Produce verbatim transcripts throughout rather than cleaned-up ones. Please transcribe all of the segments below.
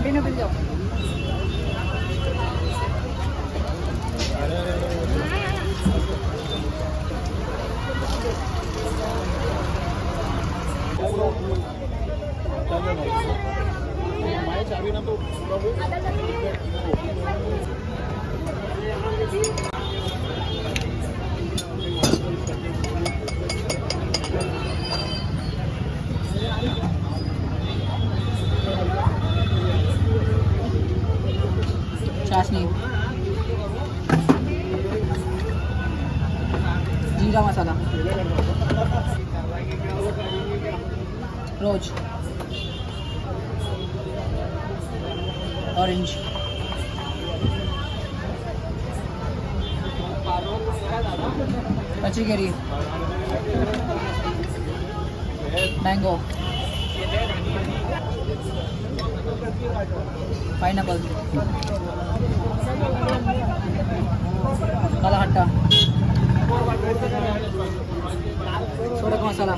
Continue कर जाओ। चाबी ना तो चाशनी, जीरा मसाला, रोज, ऑरेंज, कच्ची केरी, मैंगो, पाइनएप्पल, काला खट्टा, सोडा का मसाला,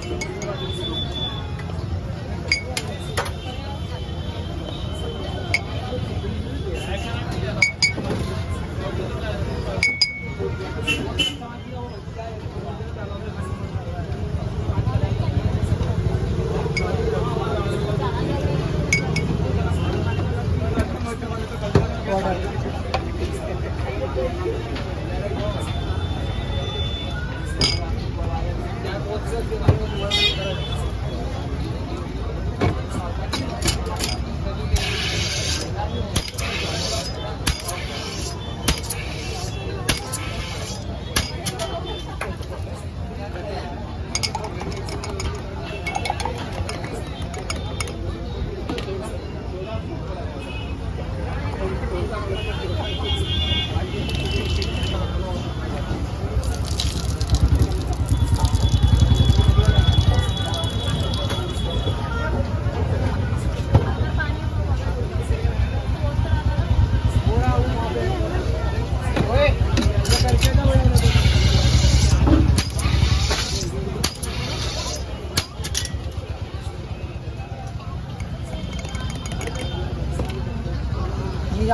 जीरा,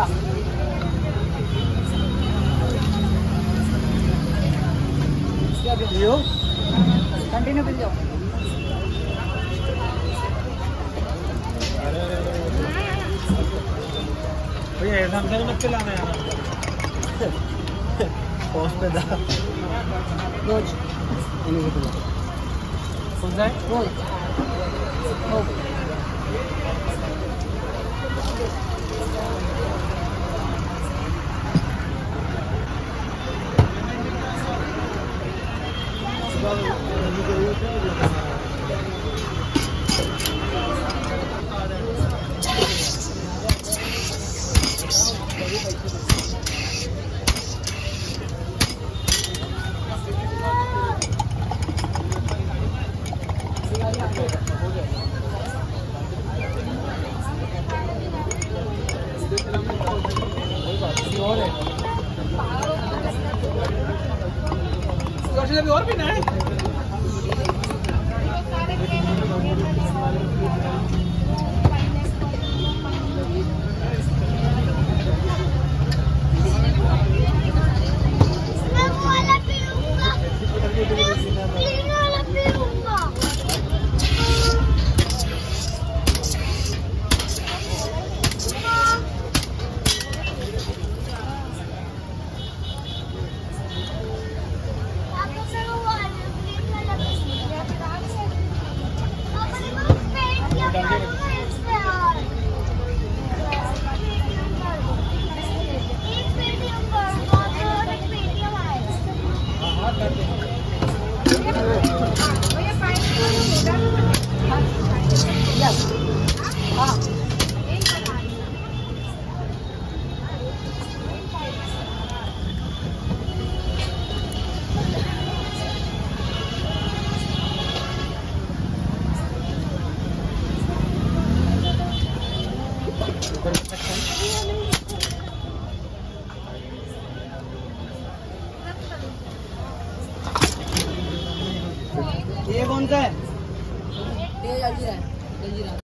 कंटिन्यू कर जाओ। भैया ऐसा हमसे मत चलाना यार। पोस्ट पे दा रोज, कौन सा है? रोज, रोज, और भी ना है। ये कौन सा है? ये जल्दी है, जल्दी है।